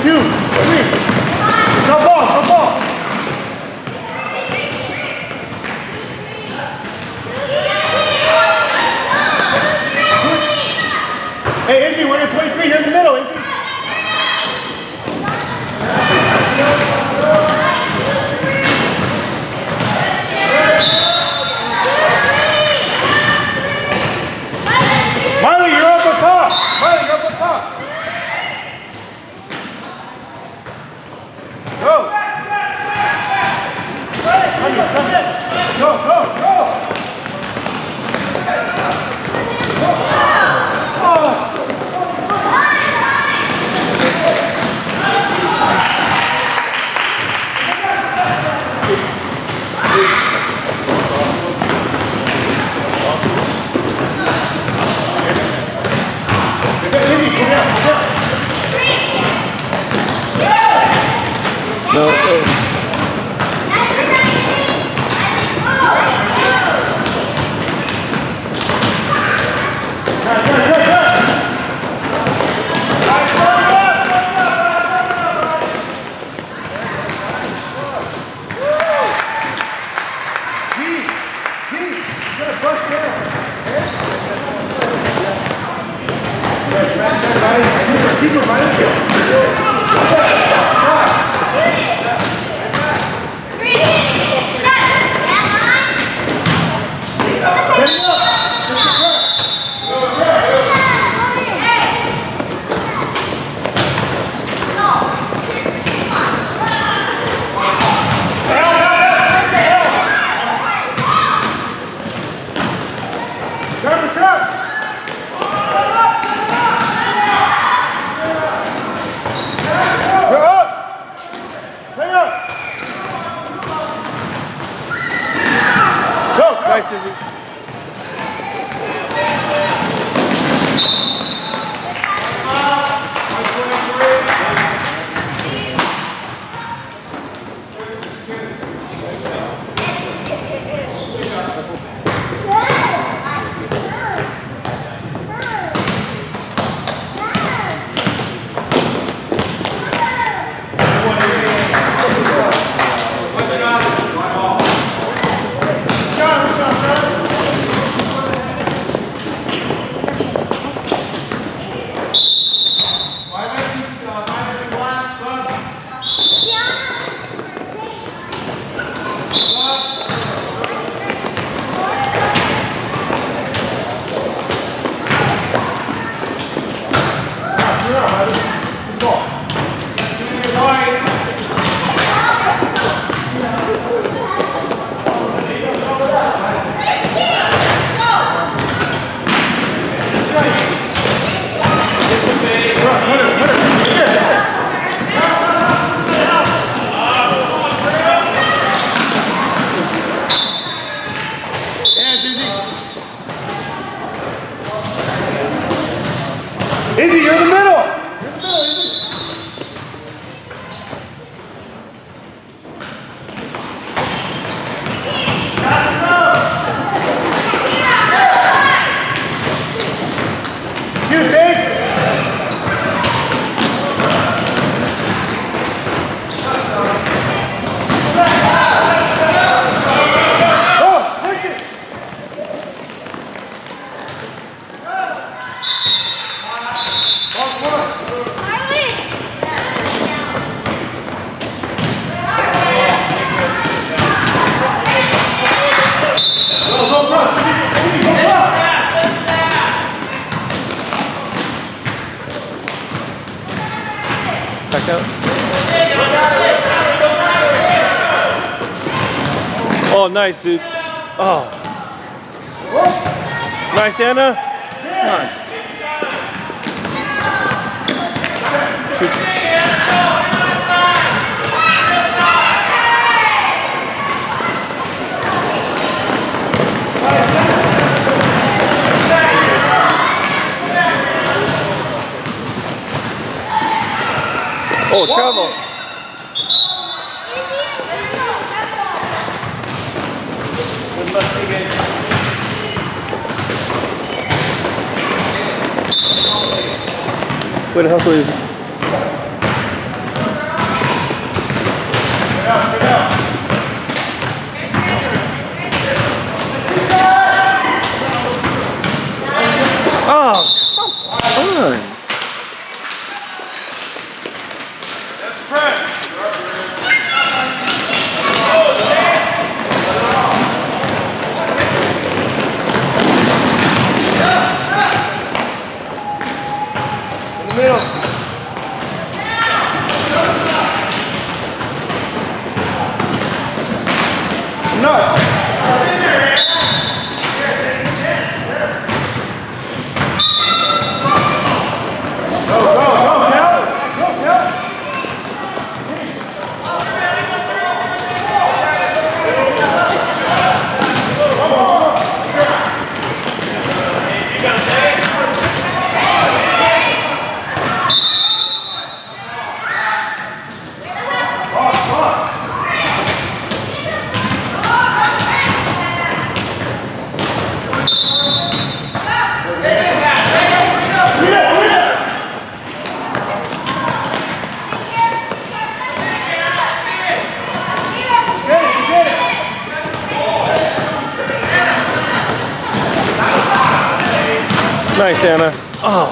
2, 3. Stop ball, stop ball. Hey, Izzy, we're in 23 here in the middle, Izzy. Miley, you're up on top. Miley, you're up on top. Go. Go, go, go. Nice, Izzy. Izzy, you're in the middle! You're in the middle, Izzy! You safe? Oh, push it! Back out. Oh, nice, dude. Oh. Nice, Anna. Come on. Shoot. Oh, travel. Way to hustle, Izzy. Oh, come on. That's press. In the middle. No. Nice, Anna. Oh.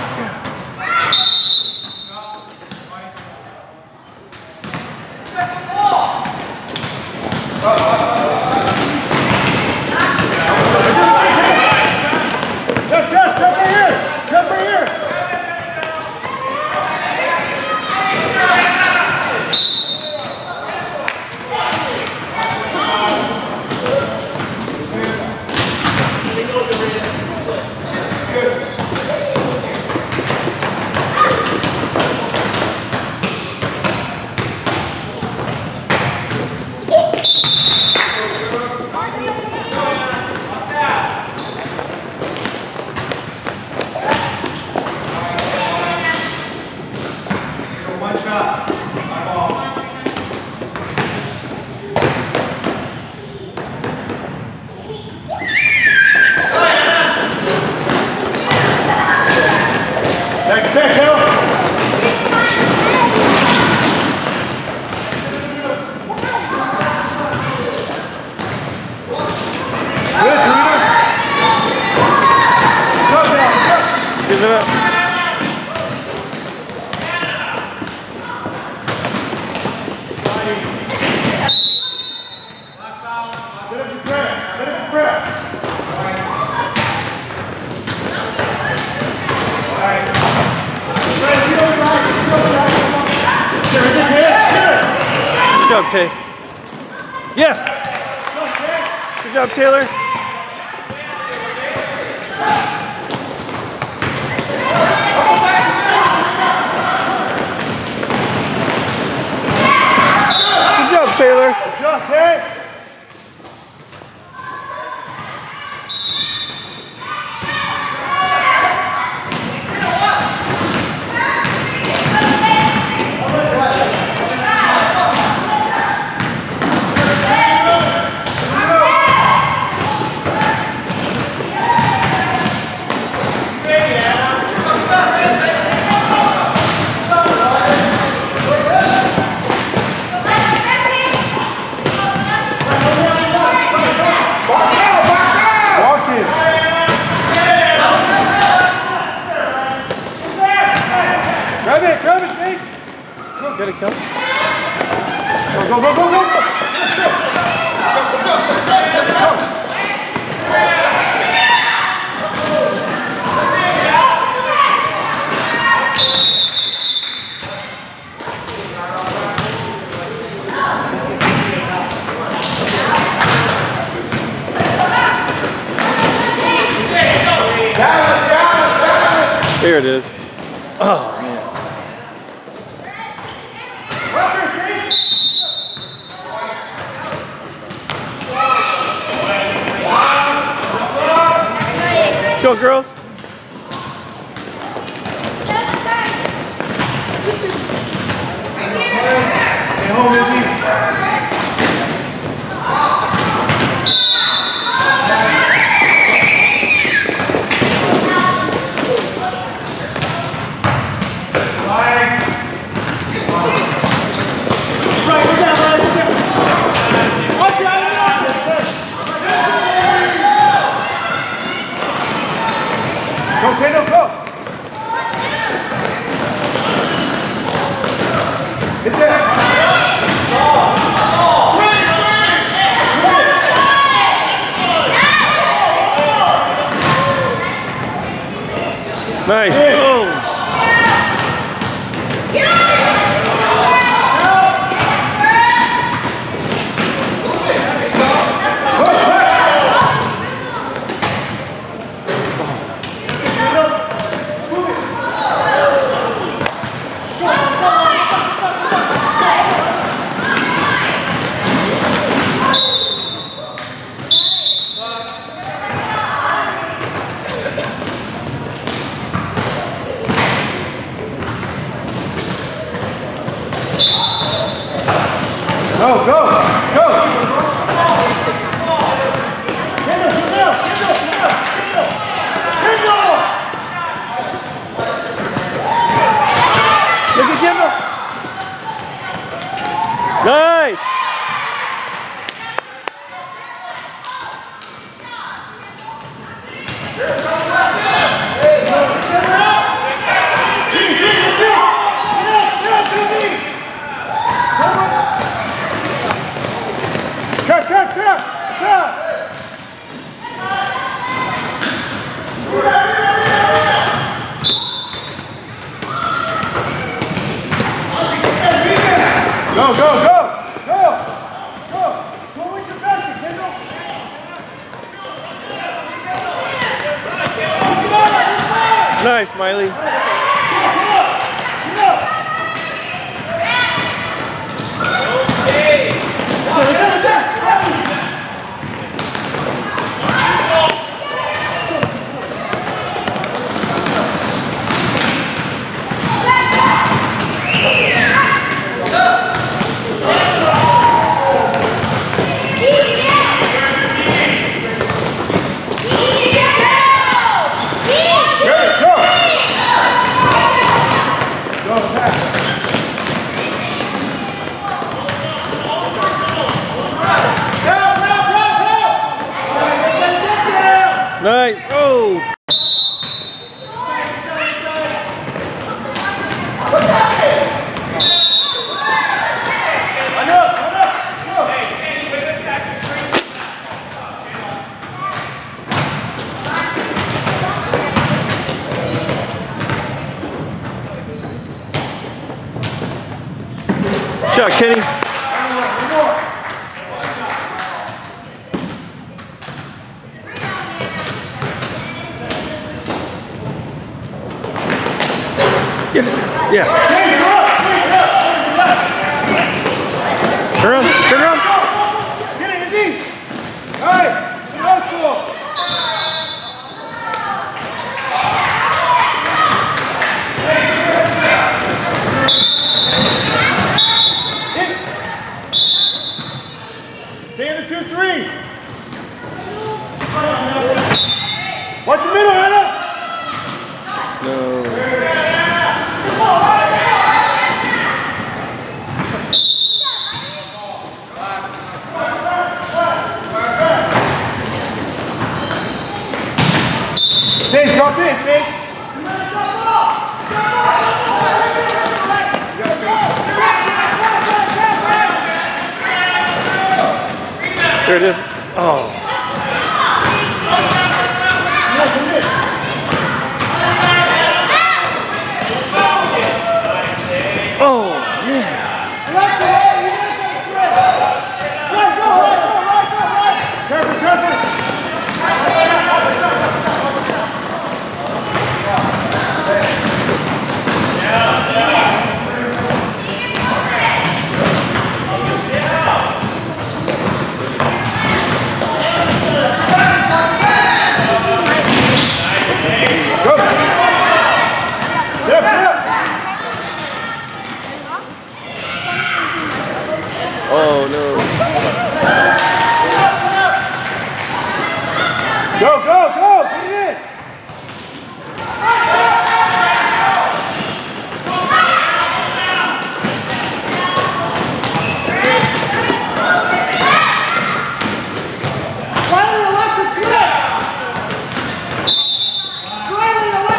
Give it up. Good job, Tay. Yes. Good job, Taylor. Good job, Taylor. Good job, Tay. Grab it, Steve. Go, get it, Kel. Go, go, go, go, go. Here it is. Oh, man. Go, girls. Stay home, Izzy. Tatum, go. Hit that. Nice. Yeah. Oh. Go, go, go! Look at Kendall. Nice. Trap! Go, go, go! Go! Go! Go with your basket, Kendall! Nice, Miley. Nice. Oh. Shot, Kenny. Get it. Yes. Turn around. Turn around. Get it, Izzy! Nice! Hustle! Stay in the 2-3. Watch the middle, Hannah! No. Sage, drop in, Sage. There it is. Oh. Oh, yeah. Careful, careful. Oh, no. Go, go, go! Get it in! Finally, Alexa, slip! Finally, Alexa!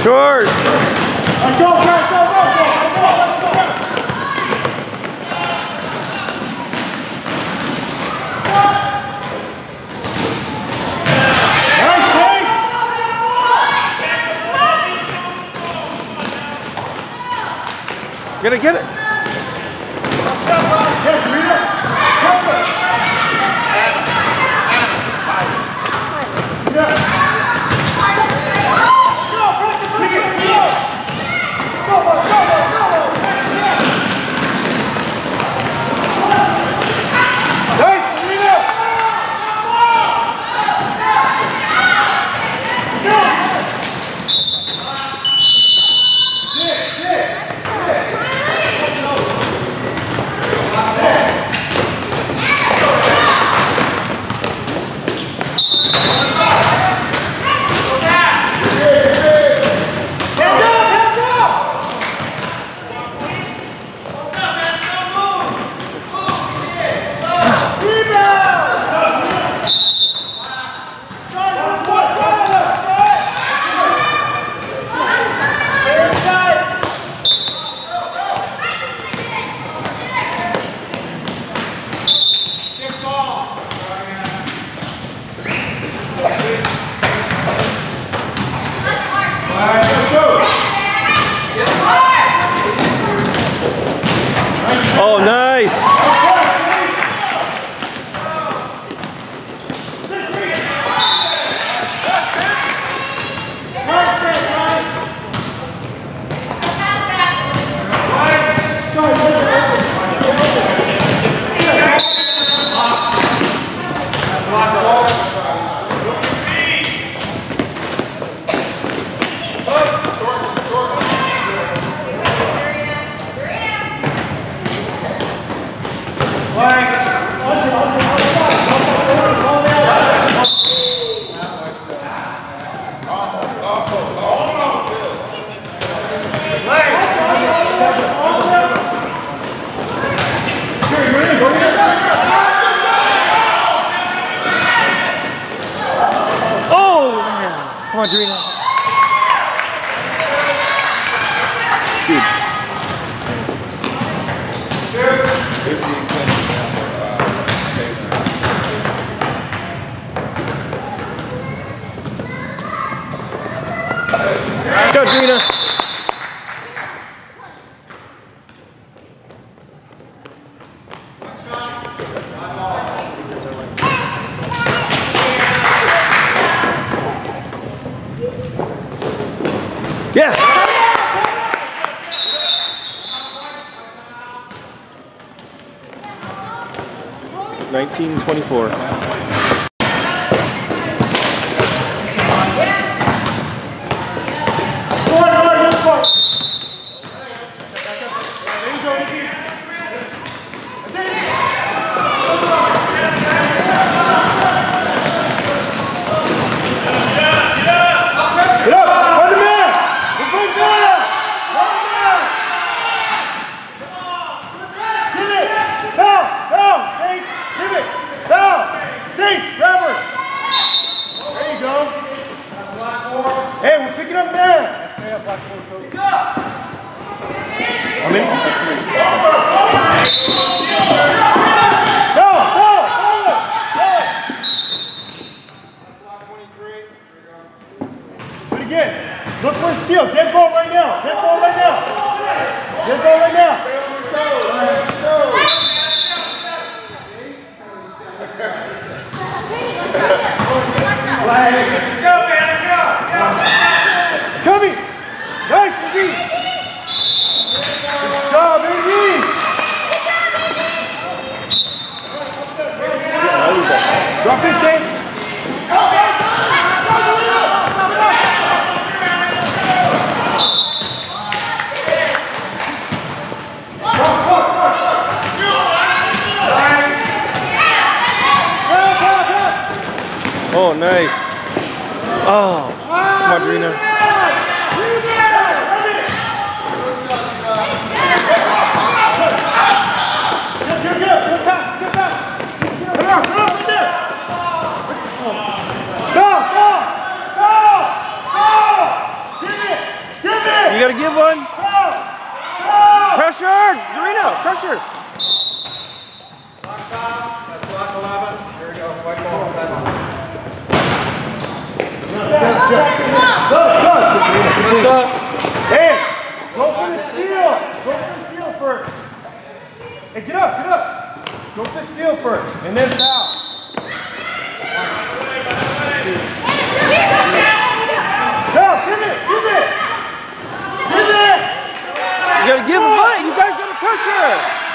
Short. Let's go, let's go, let's go, let's go, let's go. Nice, Nate. Gonna get it. Yes, Rita. Oh, nice. Come on, Drina. Dude. Go, Drina. Yeah. 1924. Hey, we're picking up now. Stay up, black four, coach. How many? That's three. Go, go, go. Block 23. Do it again. Look for a steal. Dead ball right now. Dead ball right now. Dead ball right now. Stay on your toes. Go, man, go. Coming! Nice, Izzy! Good job, Izzy! Drop in, Shane! Oh, nice. Oh, come on, Drina. Reno, pressure. Block foul. That's block 11. Here we go. White ball. What's up? Hey, go for the steal. Go for the steal first. Hey, get up, get up. Go for the steal first, and then foul. No, give it, give it. Give it. You gotta give him light. You guys gotta pressure.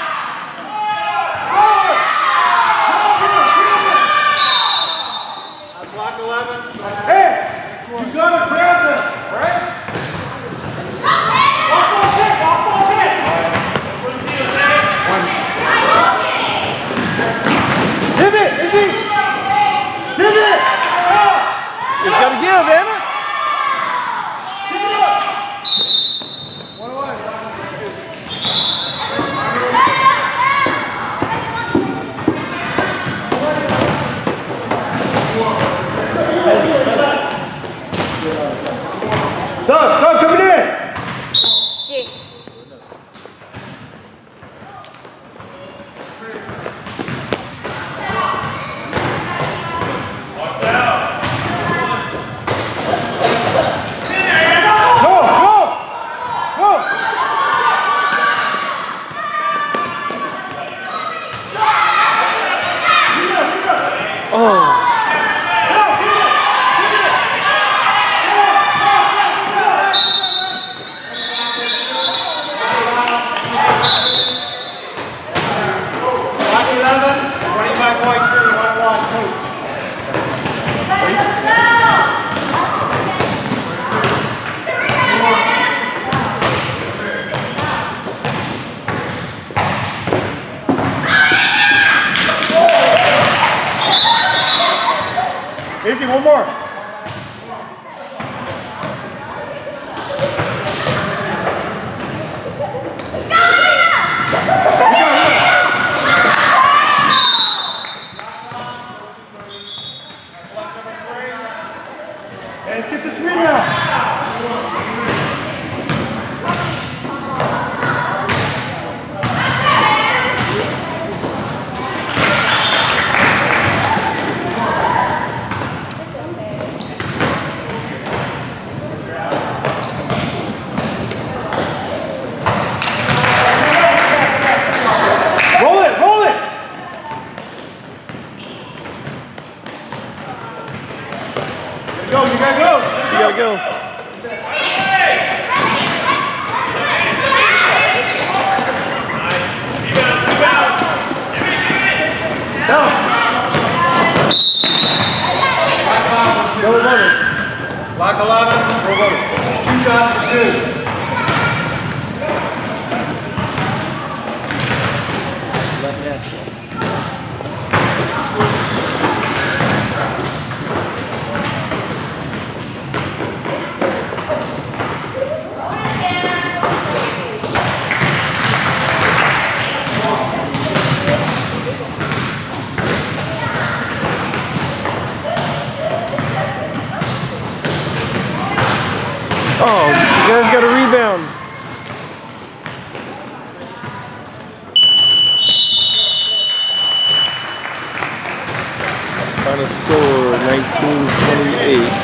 Block 11. Hey, you gotta grab them, right? Give it, Izzy! Give it! You gotta give, Anna. Give it up! 1-1. Sub coming in! G. Block 11. 25 points. You want to watch coach. Izzy, one more. Hey, let's get this rebound. Roll it, roll it. Go, you gotta go. You gotta go. Down. Go with others. Block 11. Go with others. 2 shots for 2. Oh, you guys got a rebound. Final score 19-28.